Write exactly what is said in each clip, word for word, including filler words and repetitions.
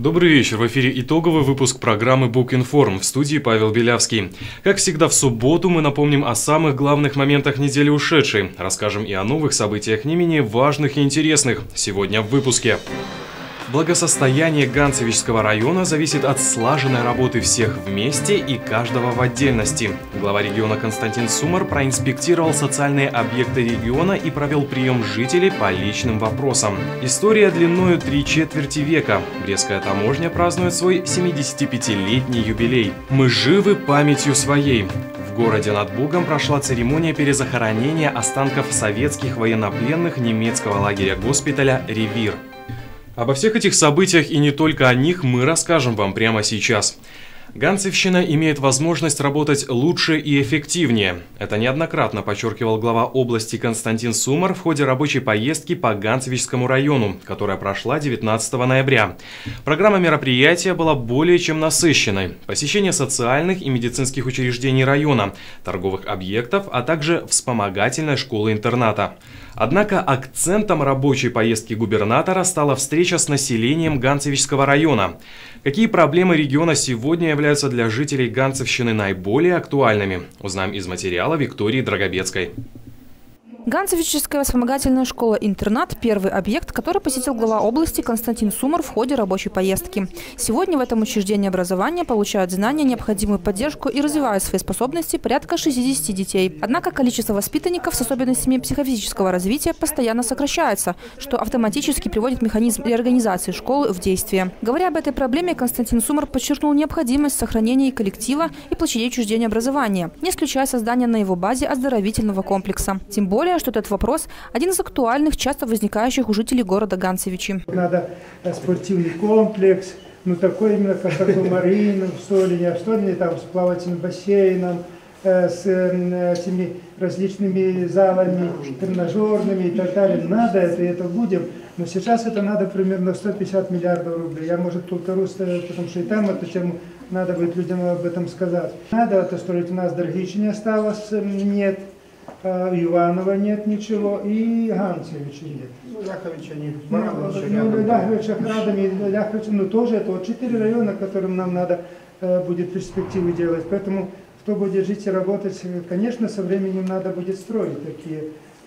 Добрый вечер. В эфире итоговый выпуск программы Букинформ. В студии Павел Белявский. Как всегда в субботу мы напомним о самых главных моментах недели ушедшей. Расскажем и о новых событиях не менее важных и интересных. Сегодня в выпуске. Благосостояние Ганцевичского района зависит от слаженной работы всех вместе и каждого в отдельности. Глава региона Константин Сумар проинспектировал социальные объекты региона и провел прием жителей по личным вопросам. История длиною три четверти века. Брестская таможня празднует свой семидесятипятилетний юбилей. Мы живы памятью своей. В городе над Бугом прошла церемония перезахоронения останков советских военнопленных немецкого лагеря-госпиталя «Ревир». Обо всех этих событиях и не только о них мы расскажем вам прямо сейчас. Ганцевщина имеет возможность работать лучше и эффективнее. Это неоднократно подчеркивал глава области Константин Сумар в ходе рабочей поездки по Ганцевичскому району, которая прошла девятнадцатого ноября. Программа мероприятия была более чем насыщенной. Посещение социальных и медицинских учреждений района, торговых объектов, а также вспомогательной школы-интерната. Однако акцентом рабочей поездки губернатора стала встреча с населением Ганцевичского района. Какие проблемы региона сегодня являются для жителей Ганцевщины наиболее актуальными? Узнаем из материала Виктории Драгобецкой. Ганцевичская вспомогательная школа-интернат – первый объект, который посетил глава области Константин Сумар в ходе рабочей поездки. Сегодня в этом учреждении образования получают знания, необходимую поддержку и развивают свои способности порядка шестидесяти детей. Однако количество воспитанников с особенностями психофизического развития постоянно сокращается, что автоматически приводит механизм реорганизации школы в действие. Говоря об этой проблеме, Константин Сумар подчеркнул необходимость сохранения коллектива и площадей учреждения образования, не исключая создания на его базе оздоровительного комплекса. Тем более, что этот вопрос – один из актуальных, часто возникающих у жителей города Ганцевичи. Надо спортивный комплекс, ну такой именно, как такой Марина в Солине, в Солине там с плавательным бассейном, с этими различными залами, тренажерными и так далее. Надо это, и это будем. Но сейчас это надо примерно сто пятьдесят миллиардов рублей. Я, может, полторусь, потому что и там эту тему надо будет людям об этом сказать. Надо это строить. У нас Драгичи не осталось, нет. Иванова нет ничего, и Ганцевича нет. Ну, Ляховича нет. Ну, Ляховича, Храдами, Ляховича, ну, тоже это вот четыре района, которым нам надо э, будет перспективы делать. Поэтому, кто будет жить и работать, конечно, со временем надо будет строить такие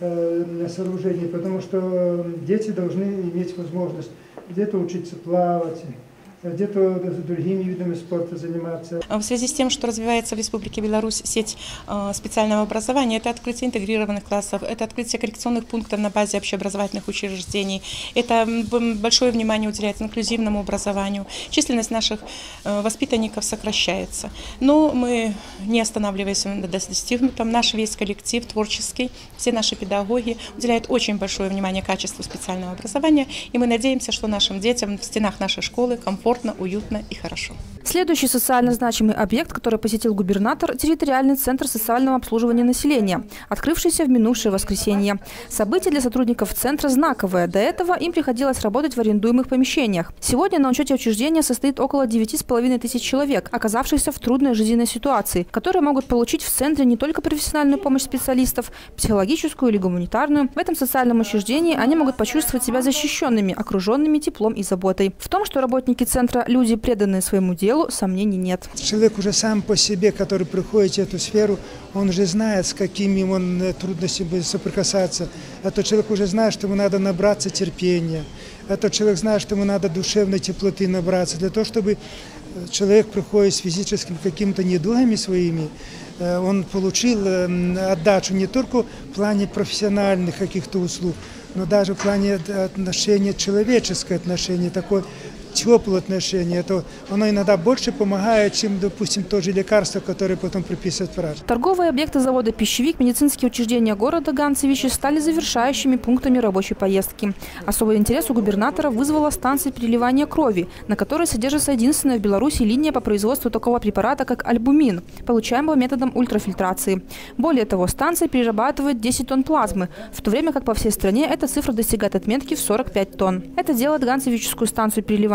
э, сооружения, потому что дети должны иметь возможность где-то учиться плавать, где-то другими видами спорта заниматься. В связи с тем, что развивается в Республике Беларусь сеть специального образования, это открытие интегрированных классов, это открытие коррекционных пунктов на базе общеобразовательных учреждений, это большое внимание уделяется инклюзивному образованию. Численность наших воспитанников сокращается. Но мы не останавливаемся на достигнутом. Наш весь коллектив творческий, все наши педагоги уделяют очень большое внимание качеству специального образования, и мы надеемся, что нашим детям в стенах нашей школы комфортно, уютно и хорошо. Следующий социально значимый объект, который посетил губернатор – территориальный центр социального обслуживания населения, открывшийся в минувшее воскресенье. Событие для сотрудников центра знаковое. До этого им приходилось работать в арендуемых помещениях. Сегодня на учете учреждения состоит около девяти с половиной тысяч человек, оказавшихся в трудной жизненной ситуации, которые могут получить в центре не только профессиональную помощь специалистов, психологическую или гуманитарную. В этом социальном учреждении они могут почувствовать себя защищенными, окруженными теплом и заботой. В том, что работники центра – люди, преданные своему делу, сомнений нет. Человек уже сам по себе, который приходит в эту сферу, он уже знает, с какими он трудностями будет соприкасаться. Этот человек уже знает, что ему надо набраться терпения. Этот человек знает, что ему надо душевной теплоты набраться. Для того, чтобы человек приходит с физическими какими-то недугами своими, он получил отдачу не только в плане профессиональных каких-то услуг, но даже в плане отношения, человеческое отношение, такое теплое отношение. Это оно иногда больше помогает, чем, допустим, то же лекарство, которое потом приписывают врач. Торговые объекты завода «Пищевик», медицинские учреждения города Ганцевичи стали завершающими пунктами рабочей поездки. Особый интерес у губернатора вызвала станция переливания крови, на которой содержится единственная в Беларуси линия по производству такого препарата, как альбумин, получаемого методом ультрафильтрации. Более того, станция перерабатывает десять тонн плазмы, в то время как по всей стране эта цифра достигает отметки в сорок пять тонн. Это делает Ганцевичскую станцию переливания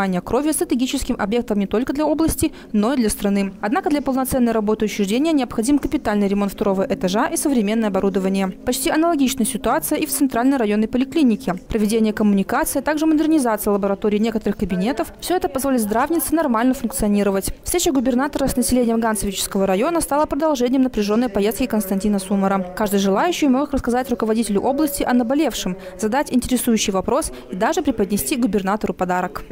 сливания крови стратегическим объектом не только для области, но и для страны. Однако для полноценной работы учреждения необходим капитальный ремонт второго этажа и современное оборудование. Почти аналогичная ситуация и в центральной районной поликлинике. Проведение коммуникации, а также модернизация лабораторий некоторых кабинетов – все это позволит здравнице нормально функционировать. Встреча губернатора с населением Ганцевичского района стала продолжением напряженной поездки Константина Сумара. Каждый желающий мог рассказать руководителю области о наболевшем, задать интересующий вопрос и даже преподнести губернатору подарок.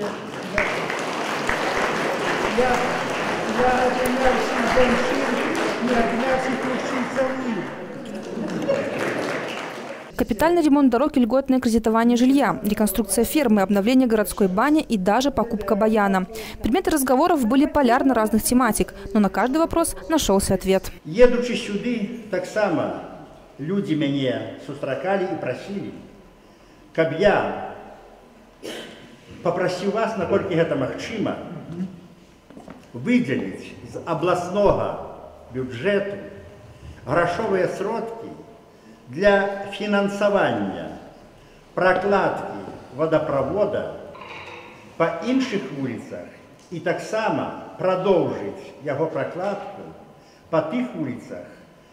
Капитальный ремонт дорог и льготное кредитование жилья, реконструкция фермы, обновление городской бани и даже покупка баяна. Предметы разговоров были полярно разных тематик, но на каждый вопрос нашелся ответ. Едучи сюда, так само люди меня сустракали и просили, каб я попросил вас, насколько это махчима, выделить из областного бюджета грошовые сродки для финансования прокладки водопровода по інших улицах и так само продолжить его прокладку по тих улицах,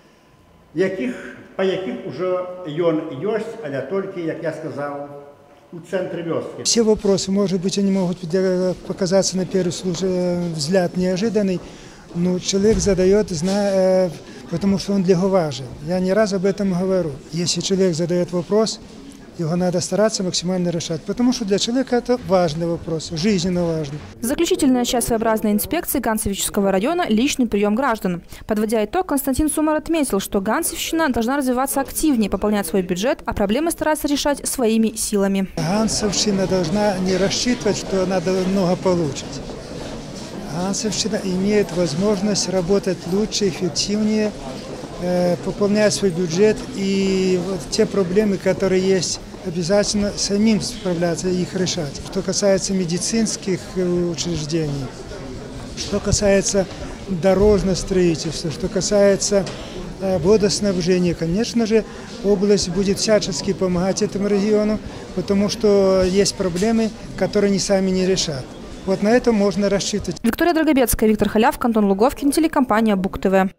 яких, по яких уже он есть, а только, как я сказал, у центра вёски. Все вопросы, может быть, они могут показаться на первый взгляд неожиданный, но человек задает, зная, потому что он для него важен. Я не раз об этом говорю. Если человек задает вопрос, его надо стараться максимально решать, потому что для человека это важный вопрос, жизненно важный. Заключительная часть своеобразной инспекции Ганцевичского района – личный прием граждан. Подводя итог, Константин Сумар отметил, что Ганцевщина должна развиваться активнее, пополнять свой бюджет, а проблемы стараться решать своими силами. Ганцевщина должна не рассчитывать, что она много получит. Ганцевщина имеет возможность работать лучше, эффективнее, э, пополнять свой бюджет и вот те проблемы, которые есть, обязательно самим справляться и их решать. Что касается медицинских учреждений, что касается дорожного строительства, что касается э, водоснабжения, конечно же, область будет всячески помогать этому региону, потому что есть проблемы, которые они сами не решат. Вот на это можно рассчитывать. Виктория Драгобецкая, Виктор Халявка, Антон Луговкин, телекомпания БУК-ТВ.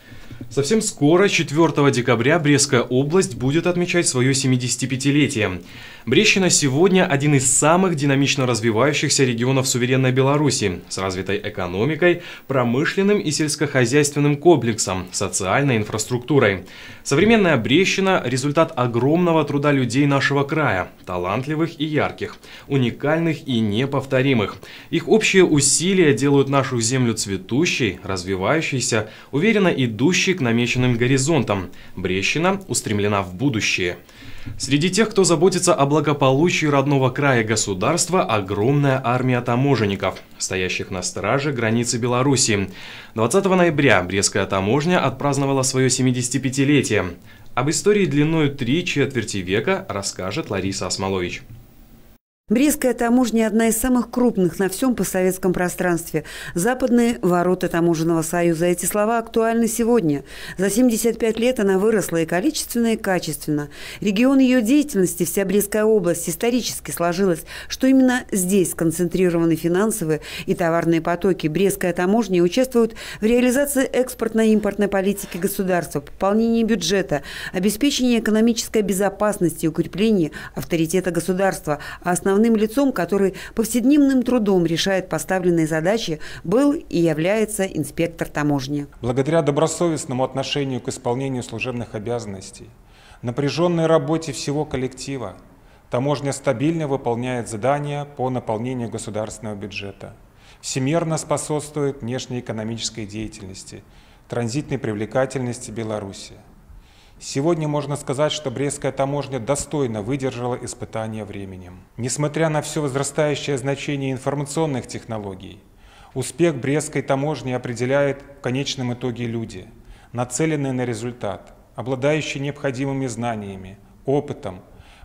Совсем скоро, четвёртого декабря, Брестская область будет отмечать свое семидесятипятилетие. Брестщина сегодня один из самых динамично развивающихся регионов суверенной Беларуси, с развитой экономикой, промышленным и сельскохозяйственным комплексом, социальной инфраструктурой. Современная Брестщина – результат огромного труда людей нашего края, талантливых и ярких, уникальных и неповторимых. Их общие усилия делают нашу землю цветущей, развивающейся, уверенно идущей к намеченным горизонтам. Брестщина устремлена в будущее. Среди тех, кто заботится о благополучии родного края государства, огромная армия таможенников, стоящих на страже границы Беларуси. двадцатого ноября Брестская таможня отпраздновала свое семидесятипятилетие. Об истории длиной три четверти века расскажет Лариса Осмолович. Брестская таможня – одна из самых крупных на всем постсоветском пространстве. Западные ворота таможенного союза. Эти слова актуальны сегодня. За семьдесят пять лет она выросла и количественно, и качественно. Регион ее деятельности, вся Брестская область, исторически сложилась, что именно здесь сконцентрированы финансовые и товарные потоки. Брестская таможня участвует в реализации экспортно-импортной политики государства, пополнении бюджета, обеспечении экономической безопасности и укреплении авторитета государства. А основным лицом, который повседневным трудом решает поставленные задачи, был и является инспектор таможни. Благодаря добросовестному отношению к исполнению служебных обязанностей, напряженной работе всего коллектива, таможня стабильно выполняет задания по наполнению государственного бюджета, всемерно способствует внешнеэкономической деятельности, транзитной привлекательности Беларуси. Сегодня можно сказать, что Брестская таможня достойно выдержала испытания временем. Несмотря на все возрастающее значение информационных технологий, успех Брестской таможни определяет в конечном итоге люди, нацеленные на результат, обладающие необходимыми знаниями, опытом,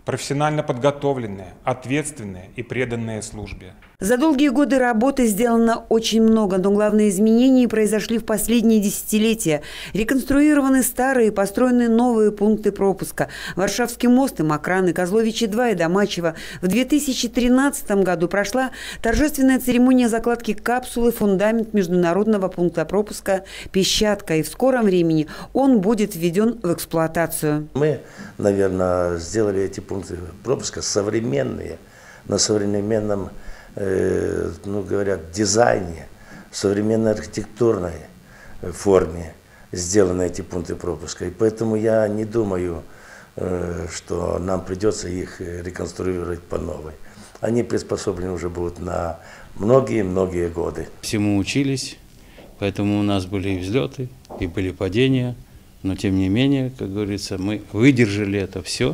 профессионально подготовленные, ответственные и преданные службе. За долгие годы работы сделано очень много, но главные изменения произошли в последние десятилетия. Реконструированы старые, построены новые пункты пропуска. Варшавский мост и Макран, и Козловичи-два, и Домачево. В две тысячи тринадцатом году прошла торжественная церемония закладки капсулы «Фундамент» международного пункта пропуска «Песчатка», и в скором времени он будет введен в эксплуатацию. Мы, наверное, сделали эти пункты пропуска современные, на современном, э, ну, говорят, дизайне, в современной архитектурной форме сделаны эти пункты пропуска. И поэтому я не думаю, э, что нам придется их реконструировать по новой. Они приспособлены уже будут на многие-многие годы. Всему учились, поэтому у нас были и взлеты, и были падения. Но тем не менее, как говорится, мы выдержали это все.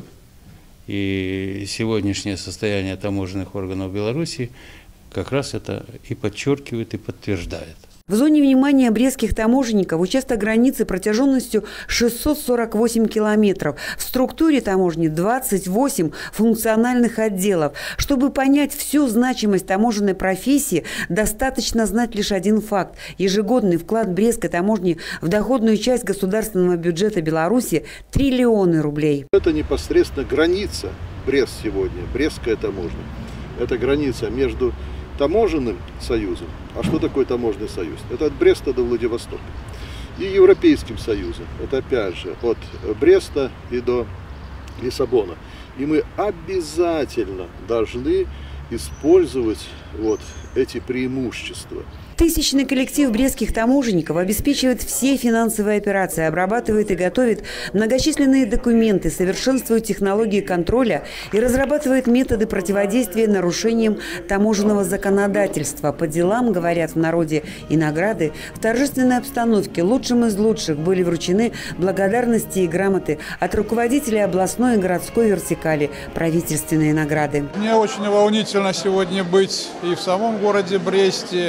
И сегодняшнее состояние таможенных органов Беларуси как раз это и подчеркивает, и подтверждает. В зоне внимания брестских таможенников участок границы протяженностью шестьсот сорок восемь километров. В структуре таможни двадцать восемь функциональных отделов. Чтобы понять всю значимость таможенной профессии, достаточно знать лишь один факт. Ежегодный вклад брестской таможни в доходную часть государственного бюджета Беларуси – триллионы рублей. Это непосредственно граница Брест сегодня, брестская таможня. Это граница между таможенным союзом. А что такое таможенный союз? Это от Бреста до Владивостока. И Европейским союзом. Это опять же от Бреста и до Лиссабона. И мы обязательно должны использовать вот эти преимущества. Тысячный коллектив брестских таможенников обеспечивает все финансовые операции, обрабатывает и готовит многочисленные документы, совершенствует технологии контроля и разрабатывает методы противодействия нарушениям таможенного законодательства. По делам, говорят в народе, и награды. В торжественной обстановке лучшим из лучших были вручены благодарности и грамоты от руководителей областной и городской вертикали, правительственные награды. Мне очень волнительно сегодня быть и в самом городе Бресте,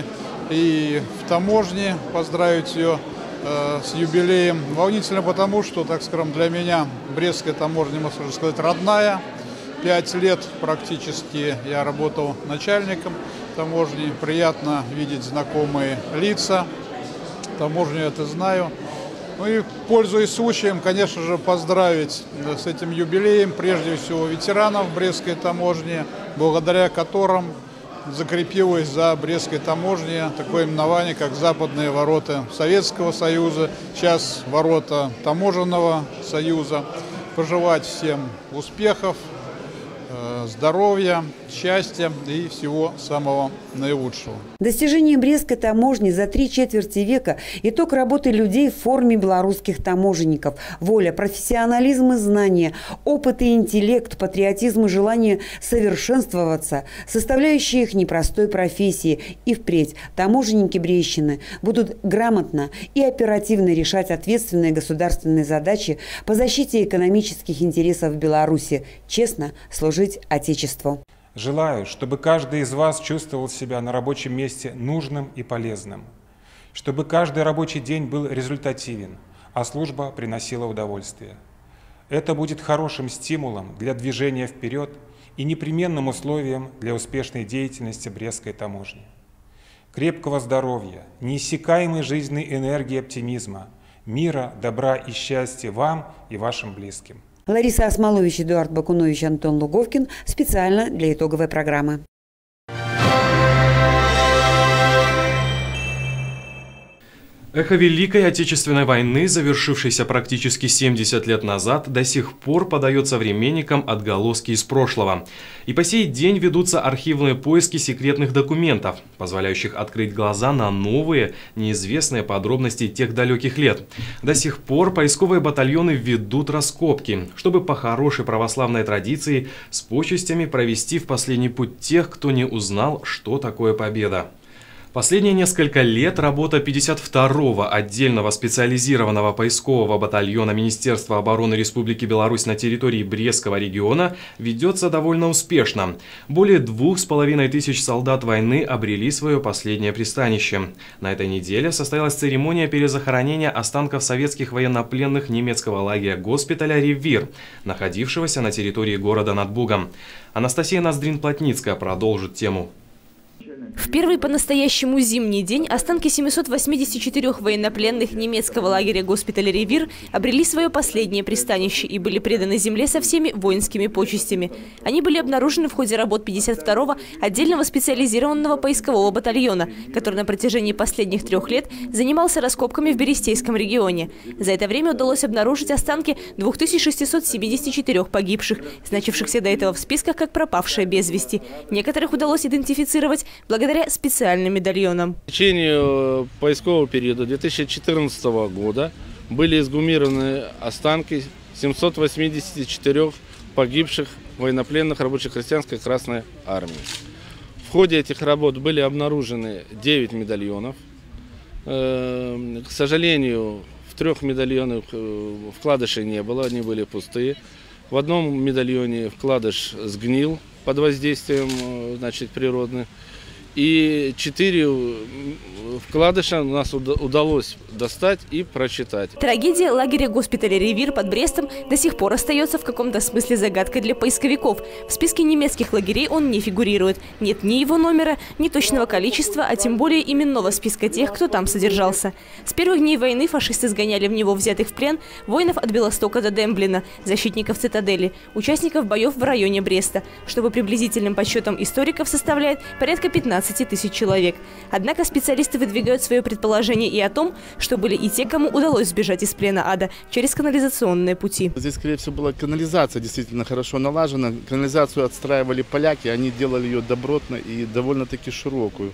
и в таможне, поздравить ее э, с юбилеем. Волнительно потому, что, так скажем, для меня брестская таможня, можно сказать, родная. Пять лет практически я работал начальником таможни. Приятно видеть знакомые лица. Таможню это знаю. Ну и, пользуясь случаем, конечно же, поздравить с этим юбилеем прежде всего ветеранов брестской таможни, благодаря которым закрепилось за брестской таможней такое именование, как «Западные ворота Советского Союза», сейчас «Ворота Таможенного Союза». Пожелать всем успехов, здоровья, счастья и всего самого наилучшего. Достижение брестской таможни за три четверти века – итог работы людей в форме белорусских таможенников. Воля, профессионализм и знания, опыт и интеллект, патриотизм и желание совершенствоваться – составляющие их непростой профессии. И впредь таможенники Брестщины будут грамотно и оперативно решать ответственные государственные задачи по защите экономических интересов Беларуси, честно служить Отечеству. Желаю, чтобы каждый из вас чувствовал себя на рабочем месте нужным и полезным, чтобы каждый рабочий день был результативен, а служба приносила удовольствие. Это будет хорошим стимулом для движения вперед и непременным условием для успешной деятельности брестской таможни. Крепкого здоровья, неиссякаемой жизненной энергии и оптимизма, мира, добра и счастья вам и вашим близким. Лариса Осмолович, Эдуард Бакунович, Антон Луговкин. Специально для итоговой программы. Эхо Великой Отечественной войны, завершившейся практически семьдесят лет назад, до сих пор подает современникам отголоски из прошлого. И по сей день ведутся архивные поиски секретных документов, позволяющих открыть глаза на новые, неизвестные подробности тех далеких лет. До сих пор поисковые батальоны ведут раскопки, чтобы по хорошей православной традиции с почестями провести в последний путь тех, кто не узнал, что такое победа. Последние несколько лет работа пятьдесят второго отдельного специализированного поискового батальона Министерства обороны Республики Беларусь на территории Брестского региона ведется довольно успешно. Более двух с половиной тысяч солдат войны обрели свое последнее пристанище. На этой неделе состоялась церемония перезахоронения останков советских военнопленных немецкого лагеря госпиталя «Ревир», находившегося на территории города над Бугом. Анастасия Ноздрин-Плотницкая продолжит тему. В первый по-настоящему зимний день останки семисот восьмидесяти четырёх военнопленных немецкого лагеря госпиталя «Ревир» обрели свое последнее пристанище и были преданы земле со всеми воинскими почестями. Они были обнаружены в ходе работ пятьдесят второго отдельного специализированного поискового батальона, который на протяжении последних трех лет занимался раскопками в Берестейском регионе. За это время удалось обнаружить останки двух тысяч шестисот семидесяти четырёх погибших, значившихся до этого в списках как пропавшие без вести. Некоторых удалось идентифицировать благодаря специальным медальонам. В течение поискового периода две тысячи четырнадцатого года были эксгумированы останки семисот восьмидесяти четырёх погибших военнопленных рабочих крестьянской Красной Армии. В ходе этих работ были обнаружены девять медальонов. К сожалению, в трех медальонах вкладышей не было, они были пустые. В одном медальоне вкладыш сгнил под воздействием, значит, природных. И четыре вкладыша у нас удалось достать и прочитать. Трагедия лагеря госпиталя «Ревир» под Брестом до сих пор остается в каком-то смысле загадкой для поисковиков. В списке немецких лагерей он не фигурирует. Нет ни его номера, ни точного количества, а тем более именного списка тех, кто там содержался. С первых дней войны фашисты сгоняли в него взятых в плен воинов от Белостока до Демблина, защитников цитадели, участников боев в районе Бреста, что по приблизительным подсчетам историков составляет порядка пятнадцати тысяч человек. Однако специалисты выдвигают свое предположение и о том, что были и те, кому удалось сбежать из плена ада через канализационные пути. Здесь, скорее всего, была канализация действительно хорошо налажена. Канализацию отстраивали поляки, они делали ее добротно и довольно-таки широкую.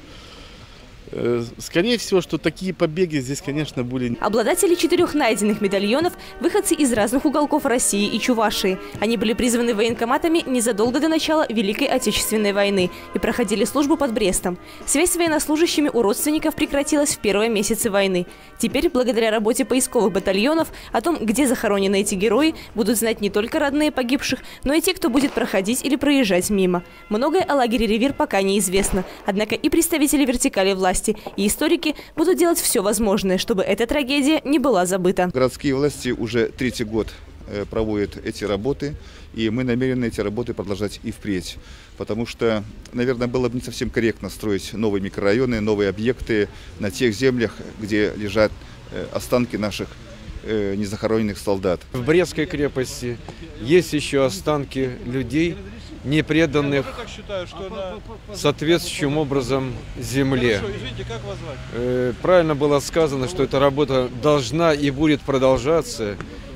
Скорее всего, что такие побеги здесь, конечно, были. Обладатели четырех найденных медальонов – выходцы из разных уголков России и Чувашии. Они были призваны военкоматами незадолго до начала Великой Отечественной войны и проходили службу под Брестом. Связь с военнослужащими у родственников прекратилась в первые месяцы войны. Теперь, благодаря работе поисковых батальонов, о том, где захоронены эти герои, будут знать не только родные погибших, но и те, кто будет проходить или проезжать мимо. Многое о лагере «Ревир» пока неизвестно. Однако и представители вертикали власти, и историки будут делать все возможное, чтобы эта трагедия не была забыта. Городские власти уже третий год проводят эти работы, и мы намерены эти работы продолжать и впредь. Потому что, наверное, было бы не совсем корректно строить новые микрорайоны, новые объекты на тех землях, где лежат останки наших незахороненных солдат. В Брестской крепости есть еще останки людей, не преданных соответствующим образом земле. Правильно было сказано, что эта работа должна и будет продолжаться.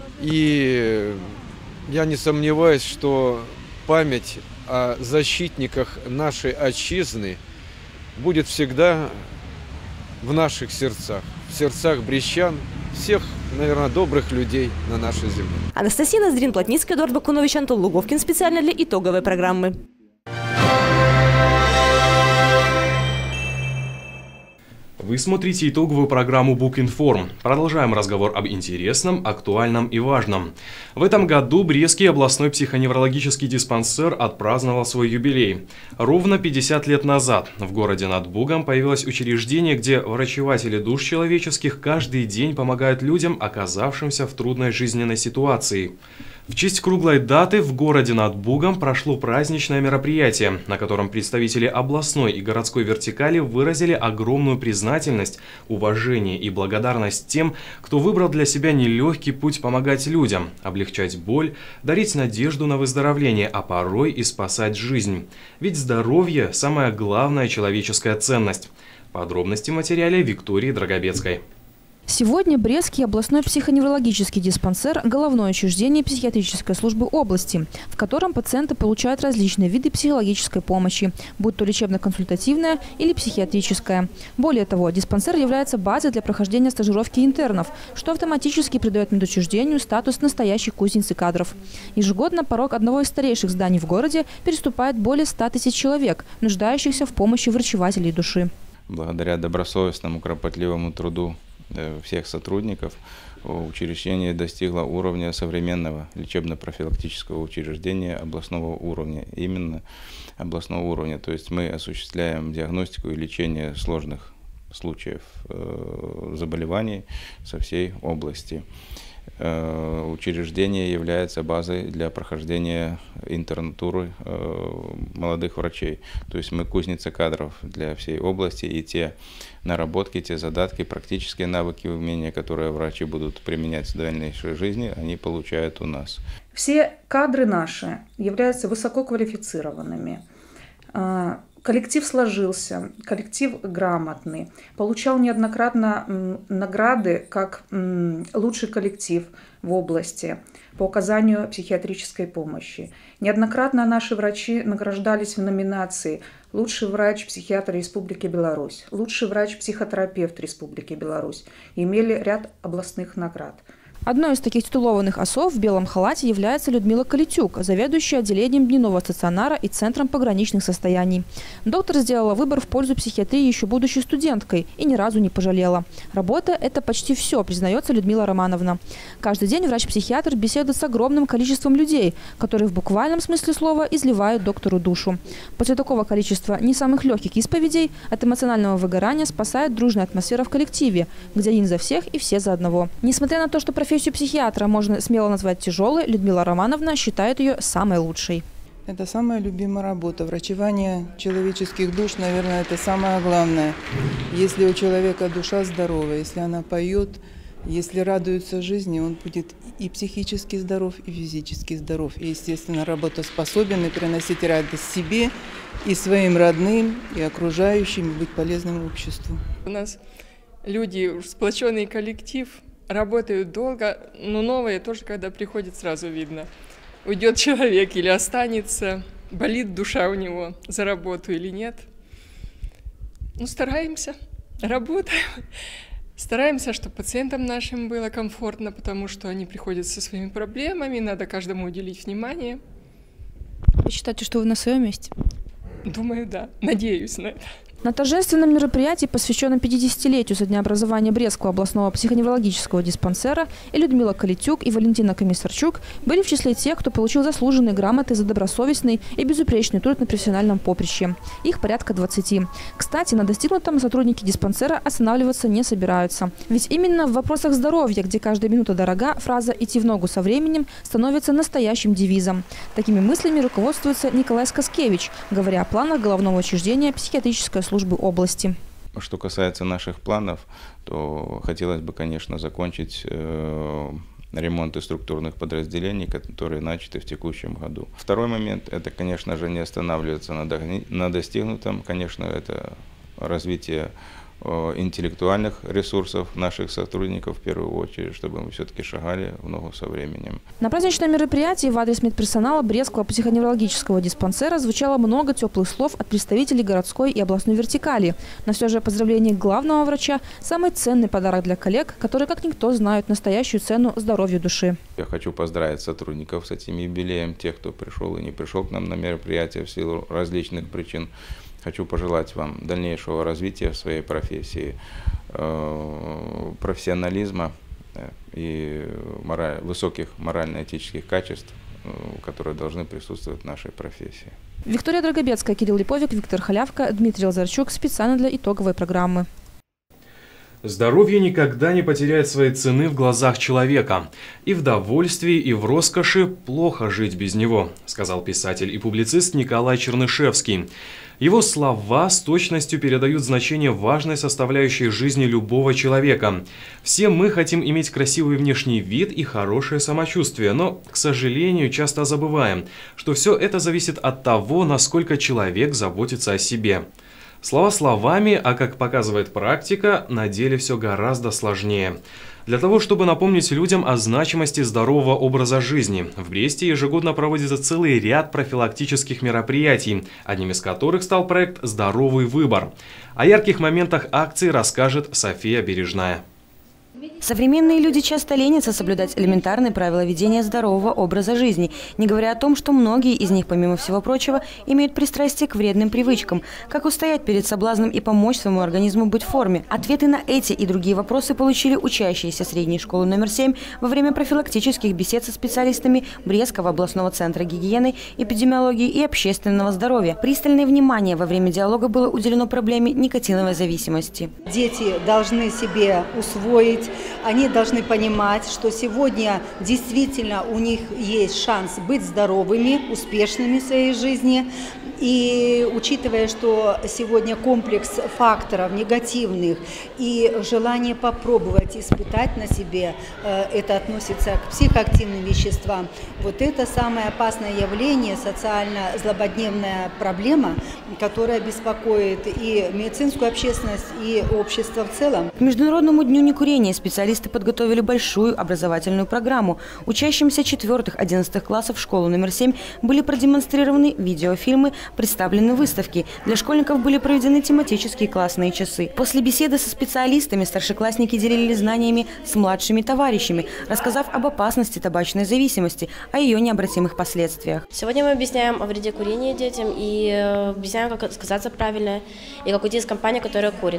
И я не сомневаюсь, что память о защитниках нашей отчизны будет всегда в наших сердцах, в сердцах брестчан, всех, наверное, добрых людей на нашей земле. Анастасия Ноздрин-Плотницкая, Эдуард Бакунович, Антон Луговкин. Специально для итоговой программы. Вы смотрите итоговую программу Букинформ. Продолжаем разговор об интересном, актуальном и важном. В этом году Брестский областной психоневрологический диспансер отпраздновал свой юбилей. Ровно пятьдесят лет назад в городе над Бугом появилось учреждение, где врачеватели душ человеческих каждый день помогают людям, оказавшимся в трудной жизненной ситуации. В честь круглой даты в городе над Бугом прошло праздничное мероприятие, на котором представители областной и городской вертикали выразили огромную признательность, уважение и благодарность тем, кто выбрал для себя нелегкий путь помогать людям, облегчать боль, дарить надежду на выздоровление, а порой и спасать жизнь. Ведь здоровье – самая главная человеческая ценность. Подробности в материале Виктории Драгобецкой. Сегодня Брестский областной психоневрологический диспансер – головное учреждение психиатрической службы области, в котором пациенты получают различные виды психологической помощи, будь то лечебно-консультативная или психиатрическая. Более того, диспансер является базой для прохождения стажировки интернов, что автоматически придает медучреждению статус настоящей кузницы кадров. Ежегодно порог одного из старейших зданий в городе переступает более ста тысяч человек, нуждающихся в помощи врачевателей души. благодаря добросовестному, кропотливому труду всех сотрудников, учреждение достигло уровня современного лечебно-профилактического учреждения областного уровня, именно областного уровня. То есть мы осуществляем диагностику и лечение сложных случаев заболеваний со всей области. Учреждение является базой для прохождения интернатуры молодых врачей. То есть мы кузница кадров для всей области, и те наработки, те задатки, практические навыки, умения, которые врачи будут применять в дальнейшей жизни, они получают у нас. Все кадры наши являются высококвалифицированными. Коллектив сложился, коллектив грамотный, получал неоднократно награды как лучший коллектив в области по оказанию психиатрической помощи. Неоднократно наши врачи награждались в номинации «Лучший врач-психиатр Республики Беларусь», «Лучший врач-психотерапевт Республики Беларусь». Имели ряд областных наград. Одной из таких титулованных особ в белом халате является Людмила Калитюк, заведующая отделением дневного стационара и Центром пограничных состояний. Доктор сделала выбор в пользу психиатрии еще будучи студенткой и ни разу не пожалела. Работа – это почти все, признается Людмила Романовна. Каждый день врач-психиатр беседует с огромным количеством людей, которые в буквальном смысле слова изливают доктору душу. После такого количества не самых легких исповедей от эмоционального выгорания спасает дружная атмосфера в коллективе, где один за всех и все за одного. Несмотря на то, что профессия Профессию психиатра можно смело назвать тяжелой, Людмила Романовна считает ее самой лучшей. Это самая любимая работа. Врачевание человеческих душ, наверное, это самое главное. Если у человека душа здорова, если она поет, если радуется жизни, он будет и психически здоров, и физически здоров. И, естественно, работоспособен и приносить радость себе, и своим родным, и окружающим, и быть полезным обществу. У нас люди, сплоченный коллектив, работают долго, но новые тоже, когда приходит, сразу видно. Уйдет человек или останется, болит душа у него за работу или нет. Ну, стараемся, работаем. Стараемся, чтобы пациентам нашим было комфортно, потому что они приходят со своими проблемами, надо каждому уделить внимание. Вы считаете, что вы на своем месте? Думаю, да. Надеюсь на это. На торжественном мероприятии, посвященном пятидесятилетию со дня образования Брестского областного психоневрологического диспансера, и Людмила Калитюк, и Валентина Комиссарчук были в числе тех, кто получил заслуженные грамоты за добросовестный и безупречный труд на профессиональном поприще. Их порядка двадцати. Кстати, на достигнутом сотрудники диспансера останавливаться не собираются. Ведь именно в вопросах здоровья, где каждая минута дорога, фраза «идти в ногу со временем» становится настоящим девизом. Такими мыслями руководствуется Николай Скаскевич, говоря о планах головного учреждения психиатрической службы службы области. Что касается наших планов, то хотелось бы, конечно, закончить э, ремонты структурных подразделений, которые начаты в текущем году. Второй момент – это, конечно же, не останавливаться на, до, на достигнутом. Конечно, это развитие э, интеллектуальных ресурсов наших сотрудников, в первую очередь, чтобы мы все-таки шагали в ногу со временем. На праздничном мероприятии в адрес медперсонала Брестского психоневрологического диспансера звучало много теплых слов от представителей городской и областной вертикали. Но все же поздравление главного врача – самый ценный подарок для коллег, которые как никто знают настоящую цену здоровью души. Я хочу поздравить сотрудников с этим юбилеем, тех, кто пришел и не пришел к нам на мероприятие в силу различных причин. Хочу пожелать вам дальнейшего развития в своей профессии, профессионализма и мораль, высоких морально-этических качеств, которые должны присутствовать в нашей профессии. Виктория Драгобецкая, Кирилл Липовик, Виктор Халявка, Дмитрий Лазарчук. Специально для итоговой программы. Здоровье никогда не потеряет своей цены в глазах человека. И в довольстве, и в роскоши плохо жить без него, сказал писатель и публицист Николай Чернышевский. Его слова с точностью передают значение важной составляющей жизни любого человека. Все мы хотим иметь красивый внешний вид и хорошее самочувствие, но, к сожалению, часто забываем, что все это зависит от того, насколько человек заботится о себе. Слова словами, а как показывает практика, на деле все гораздо сложнее. Для того, чтобы напомнить людям о значимости здорового образа жизни, в Бресте ежегодно проводится целый ряд профилактических мероприятий, одним из которых стал проект «Здоровый выбор». О ярких моментах акции расскажет София Бережная. Современные люди часто ленятся соблюдать элементарные правила ведения здорового образа жизни, не говоря о том, что многие из них, помимо всего прочего, имеют пристрастие к вредным привычкам. Как устоять перед соблазном и помочь своему организму быть в форме? Ответы на эти и другие вопросы получили учащиеся средней школы номер семь во время профилактических бесед со специалистами Брестского областного центра гигиены, эпидемиологии и общественного здоровья. Пристальное внимание во время диалога было уделено проблеме никотиновой зависимости. Дети должны себе усвоить, они должны понимать, что сегодня действительно у них есть шанс быть здоровыми, успешными в своей жизни. И учитывая, что сегодня комплекс факторов негативных и желание попробовать, испытать на себе, это относится к психоактивным веществам, вот это самое опасное явление, социально-злободневная проблема, которая беспокоит и медицинскую общественность, и общество в целом. К Международному дню некурения специалисты подготовили большую образовательную программу. Учащимся четвёртых-одиннадцатых классов школы номер семь были продемонстрированы видеофильмы, представлены выставки. Для школьников были проведены тематические классные часы. После беседы со специалистами старшеклассники делились знаниями с младшими товарищами, рассказав об опасности табачной зависимости, о ее необратимых последствиях. Сегодня мы объясняем о вреде курения детям и объясняем, как отказаться правильно, и как уйти из компании, которая курит.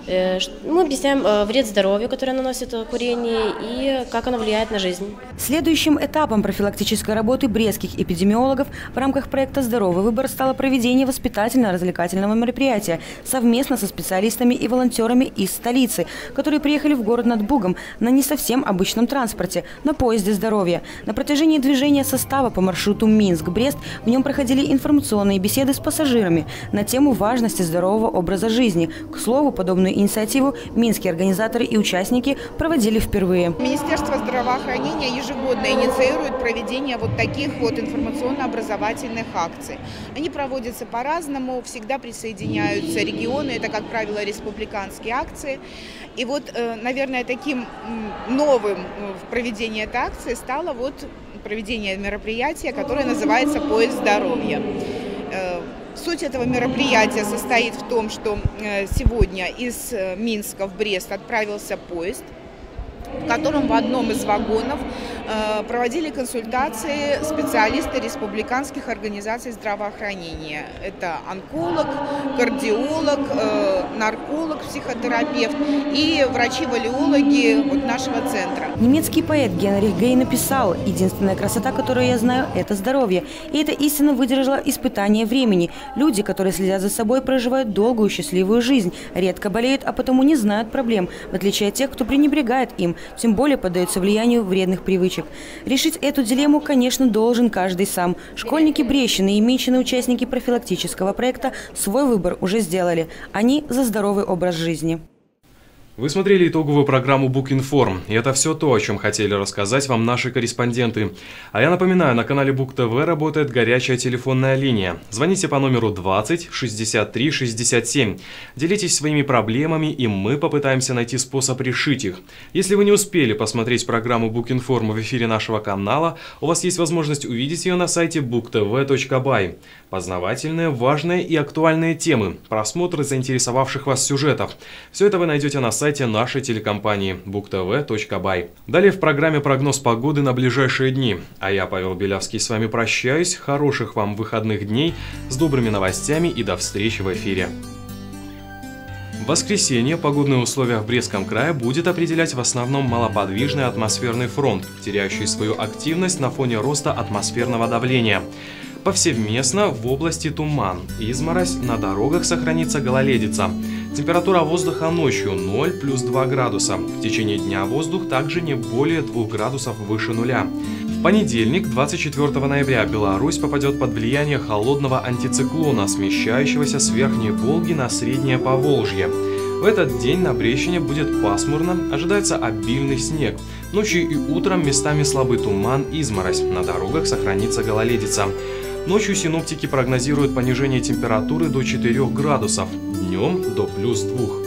Мы объясняем вред здоровью, который наносит курение, и как оно влияет на жизнь. Следующим этапом профилактической работы брестских эпидемиологов в рамках проекта «Здоровый выбор» стало проведение воспитательно-развлекательного мероприятия совместно со специалистами и волонтерами из столицы, которые приехали в город над Бугом на не совсем обычном транспорте, на поезде здоровья. На протяжении движения состава по маршруту Минск-Брест в нем проходили информационные беседы с пассажирами на тему важности здорового образа жизни. К слову, подобную инициативу минские организаторы и участники проводили впервые. Министерство здравоохранения ежегодно инициирует проведение вот таких вот информационно-образовательных акций. Они проводятся по-разному, всегда присоединяются регионы, это, как правило, республиканские акции. И вот, наверное, таким новым в проведении этой акции стало вот проведение мероприятия, которое называется «Поезд здоровья». Суть этого мероприятия состоит в том, что сегодня из Минска в Брест отправился поезд, в котором в одном из вагонов проводили консультации специалисты республиканских организаций здравоохранения. Это онколог, кардиолог, нарколог, психотерапевт и врачи-валиологи вот нашего центра. Немецкий поэт Генрих Гей написал: «Единственная красота, которую я знаю, это здоровье». И эта истина выдержала испытание времени. Люди, которые следят за собой, проживают долгую счастливую жизнь, редко болеют, а потому не знают проблем, в отличие от тех, кто пренебрегает им, тем более поддается влиянию вредных привычек. Решить эту дилемму, конечно, должен каждый сам. Школьники Брещины и Минщины, участники профилактического проекта, свой выбор уже сделали. Они за здоровый образ жизни. Вы смотрели итоговую программу Букинформ, и это все то, о чем хотели рассказать вам наши корреспонденты. А я напоминаю, на канале Бук ТВ работает горячая телефонная линия. Звоните по номеру двадцать шестьдесят три шестьдесят семь. Делитесь своими проблемами, и мы попытаемся найти способ решить их. Если вы не успели посмотреть программу Букинформ в эфире нашего канала, у вас есть возможность увидеть ее на сайте бук тэ вэ точка бай. Познавательные, важные и актуальные темы, просмотры заинтересовавших вас сюжетов. Все это вы найдете на сайте сайте нашей телекомпании бук тэ вэ точка бай. Далее в программе прогноз погоды на ближайшие дни. А я, Павел Белявский, с вами прощаюсь. Хороших вам выходных дней, с добрыми новостями и до встречи в эфире. В воскресенье погодные условия в Брестском крае будет определять в основном малоподвижный атмосферный фронт, теряющий свою активность на фоне роста атмосферного давления. Повсеместно в области туман, изморозь, на дорогах сохранится гололедица. Температура воздуха ночью ноль плюс два градуса. В течение дня воздух также не более двух градусов выше нуля. В понедельник, двадцать четвёртого ноября, Беларусь попадет под влияние холодного антициклона, смещающегося с Верхней Волги на Среднее Поволжье. В этот день на Брещине будет пасмурно, ожидается обильный снег. Ночью и утром местами слабый туман, изморозь, на дорогах сохранится гололедица. Ночью синоптики прогнозируют понижение температуры до четырёх градусов, днем до плюс двух.